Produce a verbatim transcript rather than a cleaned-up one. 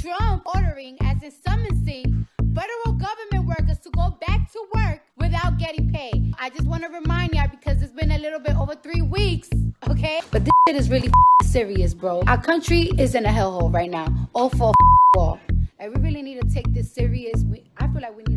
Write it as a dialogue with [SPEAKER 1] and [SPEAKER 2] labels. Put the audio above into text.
[SPEAKER 1] Trump ordering, as in summoning, federal government workers to go back to work without getting paid. I just want to remind y'all because it's been a little bit over three weeks, okay? But this shit is really serious, bro. Our country is in a hellhole right now. All for all. Like, we really need to take this serious. We, I feel like we need